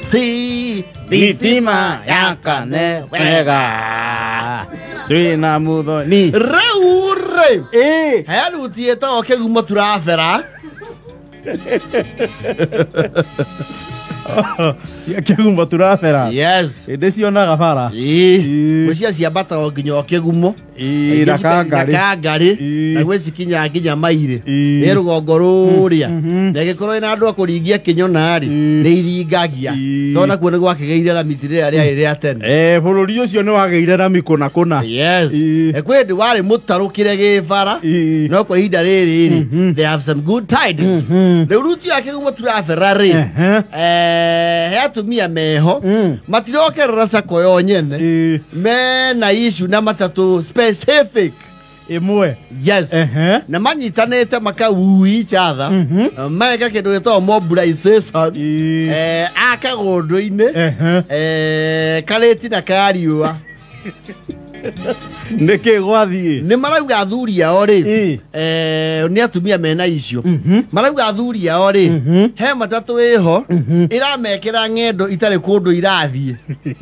Si thitima yakane wega twina muthoni raure heanu tieta okeguma turafera Kegumbo turafera. Yes. Ndecionaga bara. Mucia ciambata o nginya okegumbo. Ndakangari. Na gweci kinya maire. Ni rugongo ruria. Na gikorwo ina andu akuringia kinyona ri. Ni iringagia. Tona kuo ni gwakigeire ra mitire aria ria tene. Bururi ucio ni wageire ra mikuna kuna. Yes. Ekwendi wari mutarukire gibara. No kwa ihinda riri they have some good tidings. Riu ruti akegumbo turafera ri. He atumia meho matirokerera sako yo nyene me na issue na matatu specific imwe. Yes. Na manyitanete makawui each other maeka kindu gitagwo mobilization akagundu-ini kareti na kariua Niki gwathie ni marauga athuri ao ri ni atumia mena icio marauga athuri ao ri he matatu iho iramekera ng'endo itari kundu irathie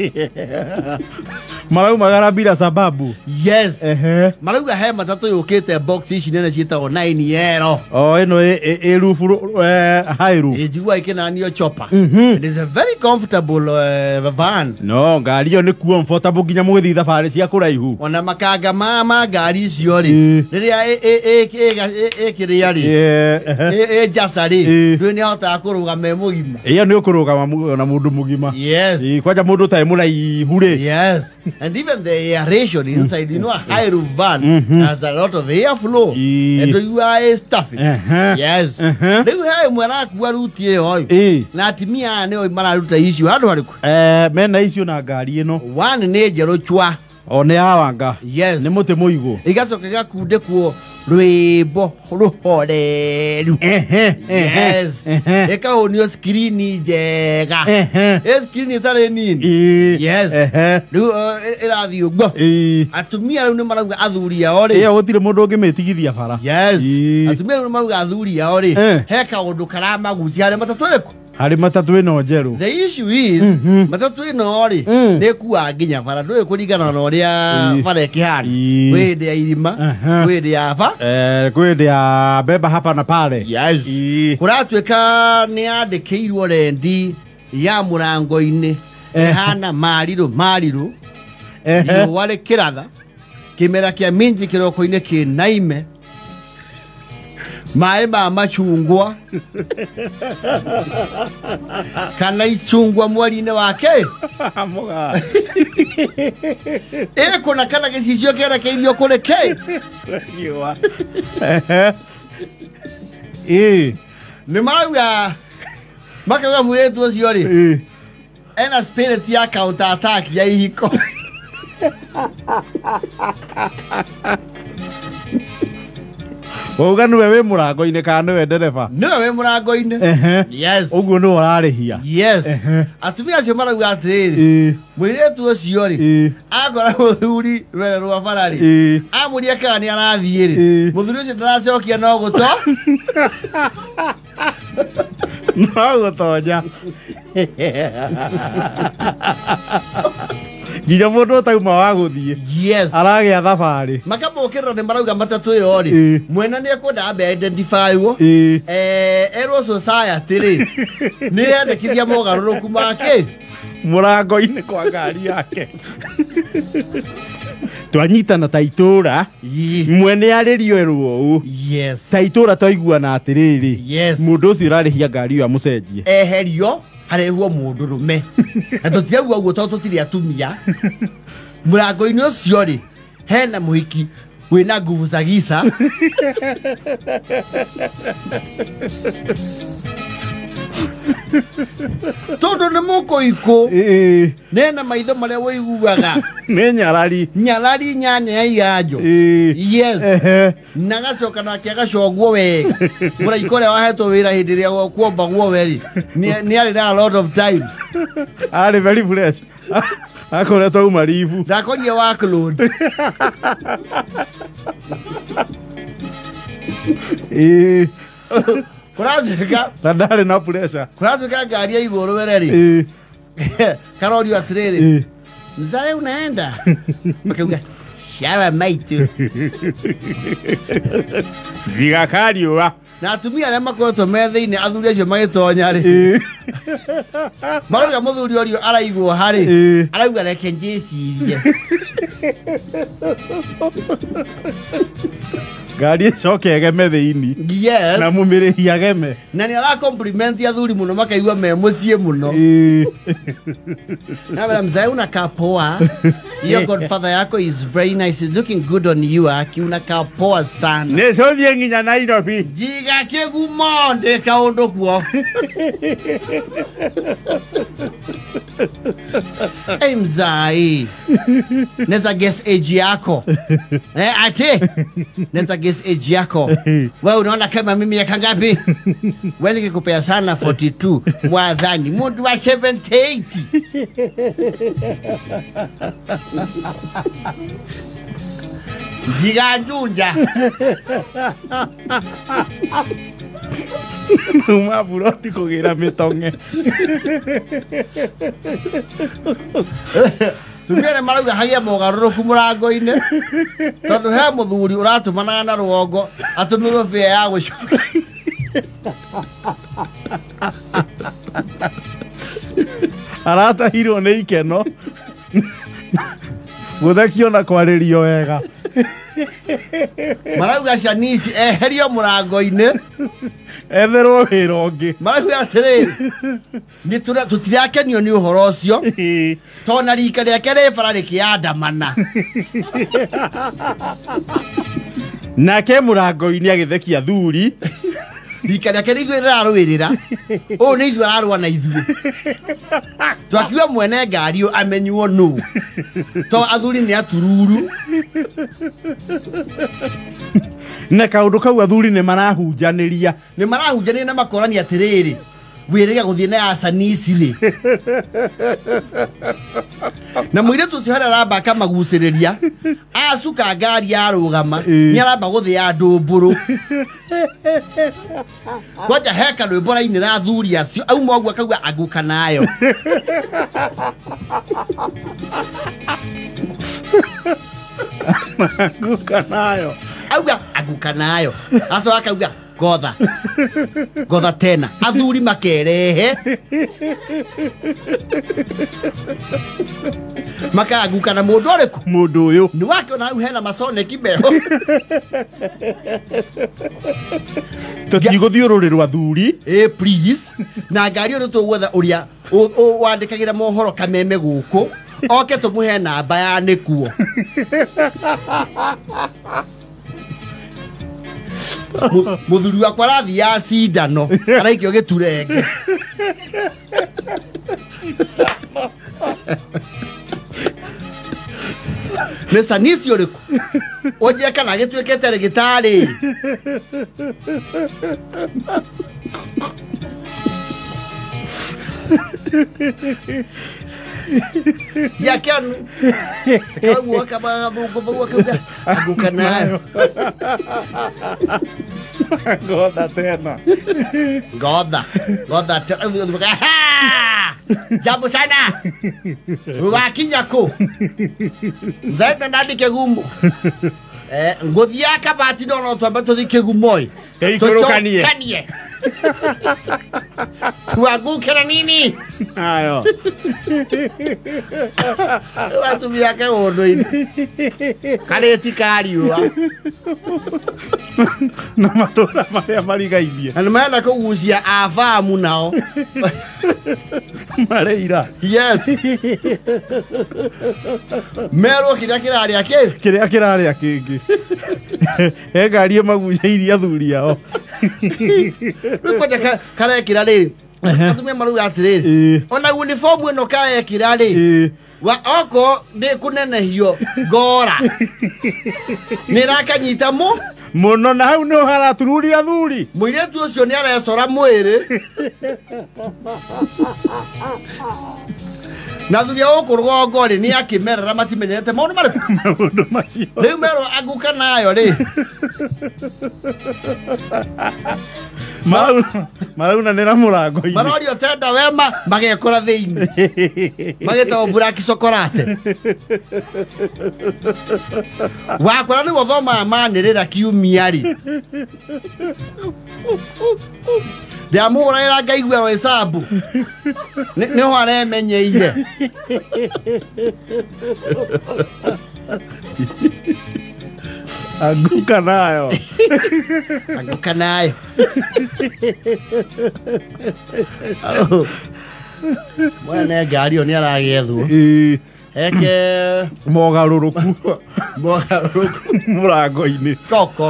maraumagara bila sababu. Yes. Marauga he matatu yukite box ici nene cietagwo 9 yero ino irufu hairu ijigua ikinanio chopper. It is a very comfortable van. No ngari yo ni comfortable nginya mugithi thabari cia kuraihu ona makanga ma ngari icio ri riria kiria ri jasari ndu ni hota kurugama mugima iyo ni ukurugama na mundu mugima. Yes. Kwaja mundu tai mulaihu ri. Yes. And even the aeration inside, you know, a high roof van has a lot of airflow. And you are stuffing. Yes. They have mwaraku waruti hoy. Na timia ne mararuta issue hadu hariku. Mena issue na ngari ino. One ne jero chwa. One awanga. Yes. Ni muti muigo. Igacoka gakunde kuo rwimbo ruhoreru. Yes. Eka onio screen njega. Screen itare nini. Yes. Riu irathi ugo. Atumia riu ni marauga athuri ao ri. Gutire mundu ungimetigithia bara. Yes. Atumia riu ni marauga athuri ao ri. He kaundu karamagucia hari matatu riku. Hari matatu ino njeru. The issue is matatu ino ri ni kuwa nginya bara ndui kuringana na uria bara ikihana. Wende ya irima, wende ya ava. Kwende ya beba hapa na pale. Yes. Kuratuika ni andikirwo rendi ya murango-ini. Hana mariru. Yo wale kiratha. Kimera kia minji kiroko-ini ki naime. Mae ma machungwa. Kana ichungwa mwari-ini wake. Moga. Kuna kana gicicio kera keirio kuri ke. Ni marauga makauga mwiretu ucio ri ena spirit ya counter attack ya ihiko. Oga niwe wi murango-ini kana niwe ndereba? Niwe wi murango-ini. Yes. Uguo ni urarihia. Yes. Atumia acio marauga atiriri mwiretu ucio ri akora muthuri were rwa bara ri amuria kana ni arathie ri muthuri ucio ndaracokia no guto no gutonya nginya mundu tauma wa guthie. Yes. Aragia thabari makamukirira ni marauga matatu iyo ri mwena ni ekwenda ambe identify wo erwo society ri ni endekithia mogaruruku make murango-ini kwa ngari yake. Twanyitana taitura mwene aririo erwo. Yes. Taitura twaiguana atiriri. Yes. Mundu ucio urarihia ngari iyo amucenjie eherio harehuo mundu rume na tutiagua guo to tutiri atumia murango-ini ucio ri hena muhiki wina nguvu za giza. Tondu ni mukuiku nena maitho maria woiguaga ni nyarari nyanya ya iganjo. Yes. Na gacoka nake agacogwo wega muraiko uria wahetwo wira hindi ria kuomba guo weri ni ari na a lot of time. Ari very fresh. Akoretwo uma rivu ndakorie workload. Kuratuika na ndari na pressure. Kuratuika ngari ya iguru wereri Karori atiriri mzae unaenda makauga shawa maitu Viga kariwa na atumia arĩa makoretwo me thĩinĩ athuri acio magĩtonya rĩ marauga mũthuri ũrio araigwo harĩ arauga reke njĩcirie ngari coke egeme thĩinĩ yes na mũmĩrĩhi ageme na nĩ ara compliment athuri mũno makaigua me mũciĩ mũno na wala mzee unakaa poa your godfather yako is very nice, is looking good on you aki unakaa poa sana nĩ tũthiĩ nginya Nairobi jiga kĩgumo ndĩka ũndũ kuo Hey mzai neza guess age yako ate neza guess age yako wewe unaona kama mimi miaka ngapi wewe nikikupea sana 42 mwadhani mundu wa 78 jiga njunja Maburoti kugira mitonge Tumire marauga hagia mogarũrũku mũrango-inĩ tondũ he mũthuri ũratumanaga na rũgongo atũmirwo bĩa ya gũcoka aratahirwo nĩ ikeno gũthekio na kwarĩrio wega marauga Shanice eherio mũrango-inĩ etherwo wĩra ũngĩ marauga atĩrĩrĩ tũtirakenio nĩ ũhoro ũcio tondũ na rika rĩake rĩ bara rĩkĩandamana nake mũrango-inĩ agĩthekia thuri rika rĩake nĩ ithuĩ rĩrarũĩrĩra ũũ nĩ ithuĩ ararũa na ithuĩ twakiuga mwene ngari amenywo nũ to athuri nĩ atururu na kaũndũ kau athuri nĩ marahunjanĩria na makorani atĩrĩrĩ wĩrĩga gũthiĩ na ya Shanice rĩ na mũirĩtu ũcio harĩa aramba magucĩrĩria acuka ngari yarũgama nĩ aramba gũthĩa ndũmbũrũ kwanja heka rwĩmbo rainĩra athuri acio auma ũguo akauga aguka nayo aguka nayo aso akauga gotha tena athuri makerehe makaguka na mũndũ ũrĩkũ mũndũ ũyũ nĩ wakĩona hau hena maconeki meho tũtigũthiũrũrĩrwo athuri please na ngari ũrĩ tũguotha ũrĩa wandĩkagĩra mohoro kameme gũkũ oke tũmũhe namba ya nĩkuo mũthuri wakwa arathi ya cindano araikio gĩturenge nĩ Shanice ũrĩkũ ũnjĩe kana gĩtuĩkĩte rĩgĩtarĩ ya kanu kaguo kama thũngũthũ akauga aguka nayo gotha tena gotha tena jambo sana wakinya kũ mzae ndandi kĩgumo ngũthia kabati no twamba tũthi kĩgumo tũcokanie tuagukĩra nini ayo watumia kaũndũ-inĩ karĩti kariũa na matũra marĩa marigainie na nĩmarenda kũgucia afamu nao marĩira yes merwo kĩrĩa kĩrarĩa kĩngĩ he ngari magucĩirie athuri ao rĩu kwanja karekĩra rĩrĩ atumia marauga atĩrĩrĩ ona uniform ĩno karekĩra rĩ oko ndĩkũnenehio ngora nĩrakanyita mũno na hau nĩ haratururia athuri mũirĩtu ũcio nĩ arecora mwĩrĩ na thuri gũkũ rũgongo rĩ nĩ akĩmerera matimenyete maũndũ macio rĩu merwo aguka nayo rĩ Marauna nera murango ini. Marorio tenda wema magekora thiini. Mageta Black Chocolate. Wakora ni gothoma manirira kiumiari. Ndiamura ira ngaigua ro hesabu. Ni ho aremenyeire. Anguka nayo. Anguka nayo. Mwana ngari oni aragethwo. Eke mogaruruku murango-ini koko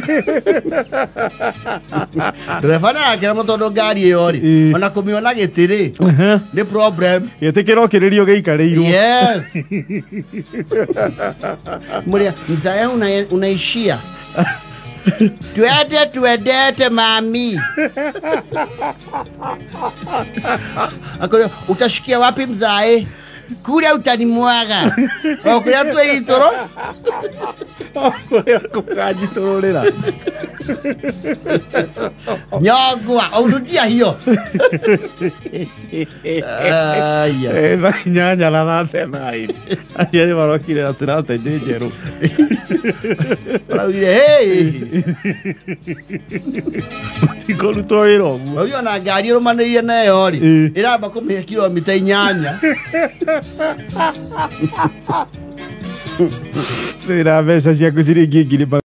dereva yake mutondo ngari iyo ri ona kumiona gitiri ni problem yetekera okiririo geikareirwo. Yes. Muria mzaya unaishia tuendete mami. Akoyo utashikia wapi mzae? Kule utanimwaga. Okuria twe itoro. Okuria kukajitorera. Nyogwa, urudia hiyo. Aya. Nyanya na nathena ini. Ayari barokire atirate njeru. Barokire hey. Tikolu toiro. Oyo na ngari rumanire nayo ri. Iramba kumia kilomita 8. Nĩ na mbeca ciaku ciringi 2,000.